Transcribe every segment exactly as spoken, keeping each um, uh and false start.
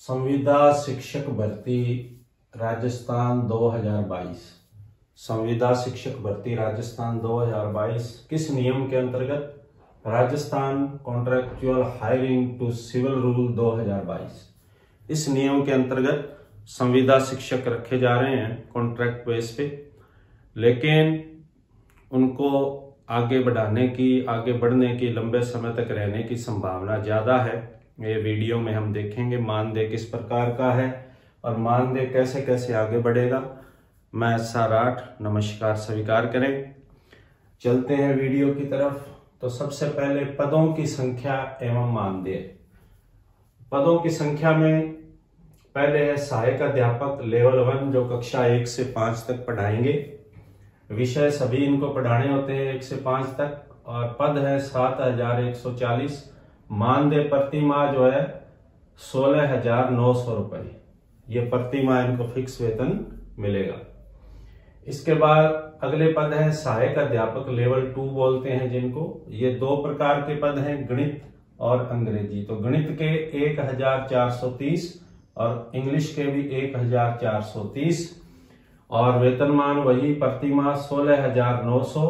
संविदा शिक्षक भर्ती राजस्थान दो हज़ार बाईस। संविदा शिक्षक भर्ती राजस्थान दो हज़ार बाईस किस नियम के अंतर्गत? Rajasthan contractual hiring to civil rule दो हज़ार बाईस। इस नियम के अंतर्गत संविदा शिक्षक रखे जा रहे हैं कॉन्ट्रैक्ट बेस पे, लेकिन उनको आगे बढ़ाने की, आगे बढ़ने की, लंबे समय तक रहने की संभावना ज्यादा है। ये वीडियो में हम देखेंगे मानदेय किस प्रकार का है और मानदेय कैसे कैसे आगे बढ़ेगा। मैं साराठ नमस्कार स्वीकार करें। चलते हैं वीडियो की तरफ। तो सबसे पहले पदों की संख्या एवं मानदेय। पदों की संख्या में पहले है सहायक अध्यापक लेवल वन, जो कक्षा एक से पांच तक पढ़ाएंगे। विषय सभी इनको पढ़ाने होते हैं एक से पांच तक, और पद है सात हजार एक सौ चालीस। मानदेय प्रति माह जो है सोलह हजार नौ सौ रुपए, ये प्रति माह इनको फिक्स वेतन मिलेगा। इसके बाद अगले पद है सहायक अध्यापक लेवल टू बोलते हैं जिनको। ये दो प्रकार के पद हैं, गणित और अंग्रेजी। तो गणित के एक हजार चार सौ तीस और इंग्लिश के भी एक हजार चार सौ तीस, और वेतनमान वही प्रति माह सोलह हजार नौ सौ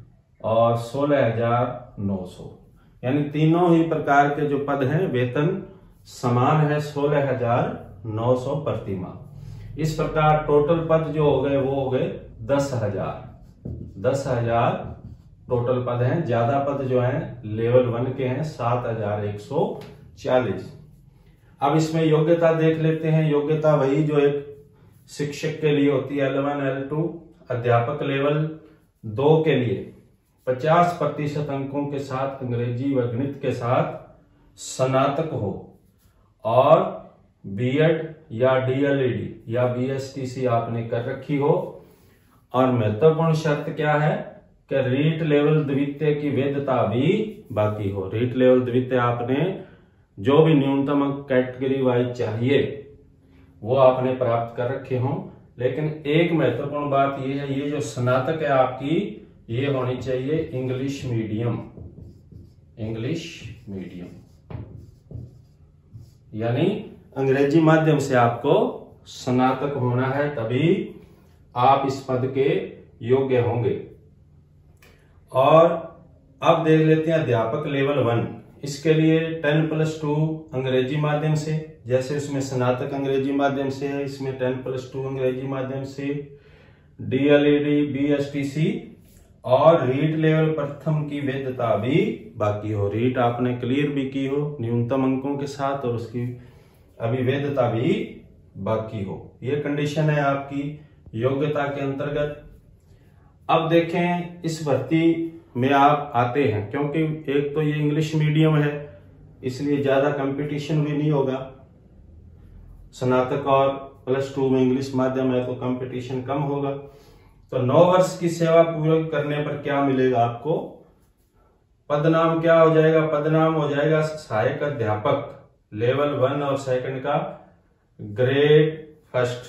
और सोलह हजार नौ सौ, यानी तीनों ही प्रकार के जो पद हैं वेतन समान है, सोलह हजार नौ सौ प्रति माह। इस प्रकार टोटल पद जो हो गए वो हो गए दस हजार दस हजार टोटल पद हैं। ज्यादा पद जो हैं लेवल वन के हैं, सात हजार एक सौ चालीस। अब इसमें योग्यता देख लेते हैं। योग्यता वही जो एक शिक्षक के लिए होती है, एल वन एल टू। अध्यापक लेवल दो के लिए पचास प्रतिशत अंकों के साथ अंग्रेजी व गणित के साथ स्नातक हो और बीएड या डीएलईडी या बीएसटीसी आपने कर रखी हो। और महत्वपूर्ण शर्त क्या है कि रीट लेवल द्वितीय की वैधता भी बाकी हो। रीट लेवल द्वितीय आपने जो भी न्यूनतम अंक कैटेगरी वाइज चाहिए वो आपने प्राप्त कर रखे हों। लेकिन एक महत्वपूर्ण बात यह है, ये जो स्नातक है आपकी, ये होनी चाहिए इंग्लिश मीडियम। इंग्लिश मीडियम यानी अंग्रेजी माध्यम से आपको स्नातक होना है, तभी आप इस पद के योग्य होंगे। और अब देख लेते हैं अध्यापक लेवल वन। इसके लिए टेन प्लस टू अंग्रेजी माध्यम से, जैसे इसमें स्नातक अंग्रेजी माध्यम से है, इसमें टेन प्लस टू अंग्रेजी माध्यम से, डीएलईडी, बीएसटीसी और रीट लेवल प्रथम की वैधता भी बाकी हो। रीट आपने क्लियर भी की हो न्यूनतम अंकों के साथ और उसकी अभी वैधता भी बाकी हो। ये कंडीशन है आपकी योग्यता के अंतर्गत। अब देखें इस भर्ती में आप आते हैं, क्योंकि एक तो ये इंग्लिश मीडियम है इसलिए ज्यादा कंपटीशन भी नहीं होगा। स्नातक और प्लस टू में इंग्लिश माध्यम है तो कंपटीशन कम होगा। तो नौ वर्ष की सेवा पूरी करने पर क्या मिलेगा आपको? पदनाम क्या हो जाएगा? पदनाम हो जाएगा सहायक अध्यापक लेवल वन और सेकंड का ग्रेड फर्स्ट,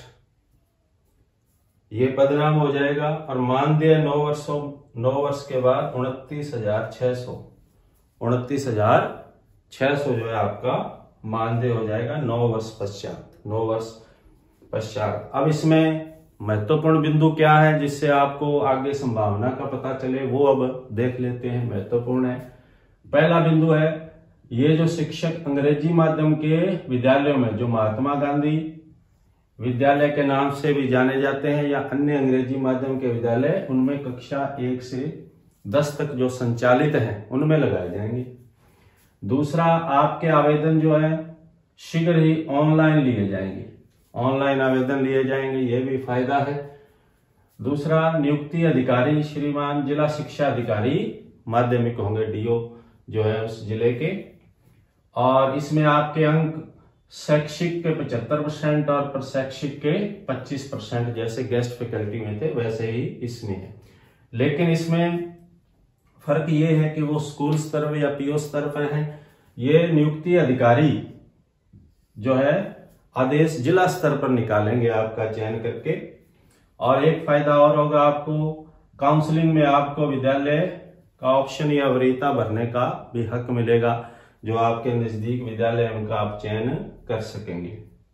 ये पदनाम हो जाएगा। और मानदेय नौ वर्षों नौ वर्ष के बाद उनतीस हजार छह सौ उनतीस हजार छह सौ जो है आपका मानदेय हो जाएगा नौ वर्ष पश्चात नौ वर्ष पश्चात। अब इसमें महत्वपूर्ण बिंदु क्या है जिससे आपको आगे संभावना का पता चले, वो अब देख लेते हैं। महत्वपूर्ण है, पहला बिंदु है ये जो शिक्षक अंग्रेजी माध्यम के विद्यालयों में, जो महात्मा गांधी विद्यालय के नाम से भी जाने जाते हैं या अन्य अंग्रेजी माध्यम के विद्यालय, उनमें कक्षा एक से दस तक जो संचालित हैं उनमें लगाए जाएंगे। दूसरा, आपके आवेदन जो है शीघ्र ही ऑनलाइन लिए जाएंगे, ऑनलाइन आवेदन लिए जाएंगे, ये भी फायदा है। दूसरा, नियुक्ति अधिकारी श्रीमान जिला शिक्षा अधिकारी माध्यमिक होंगे, डीओ जो है उस जिले के। और इसमें आपके अंक शैक्षिक के पचहत्तर परसेंट और प्रशैक्षिक के पच्चीस परसेंट, जैसे गेस्ट फैकल्टी में थे वैसे ही इसमें है। लेकिन इसमें फर्क ये है कि वो स्कूल स्तर पर या पीओ स्तर पर है। ये नियुक्ति अधिकारी जो है आदेश जिला स्तर पर निकालेंगे आपका चयन करके। और एक फायदा और होगा आपको, काउंसलिंग में आपको विद्यालय का ऑप्शन या वरीयता भरने का भी हक मिलेगा। जो आपके नजदीक विद्यालय उनका आप चयन कर सकेंगे।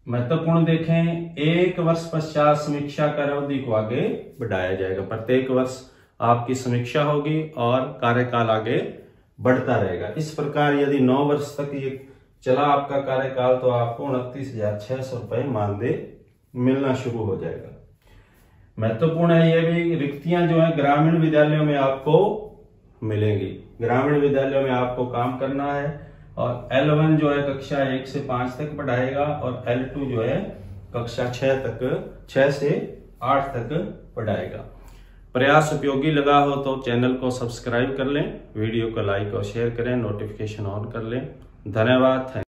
महत्वपूर्ण देखें, एक वर्ष पश्चात समीक्षा कार्य अवधि को आगे बढ़ाया जाएगा। प्रत्येक वर्ष आपकी समीक्षा होगी और कार्यकाल आगे बढ़ता रहेगा। इस प्रकार यदि नौ वर्ष तक ये चला आपका कार्यकाल तो आपको उनतीस हजार छह सौ रुपए मानदेय मिलना शुरू हो जाएगा। महत्वपूर्ण है ये भी, रिक्तियां जो है ग्रामीण विद्यालयों में आपको मिलेंगी। ग्रामीण विद्यालयों में आपको काम करना है और एल वन जो है कक्षा एक से पांच तक पढ़ाएगा और एल टू जो है कक्षा छह तक छह से आठ तक पढ़ाएगा। प्रयास उपयोगी लगा हो तो चैनल को सब्सक्राइब कर लें, वीडियो को लाइक और शेयर करें, नोटिफिकेशन ऑन कर लें। धन्यवाद।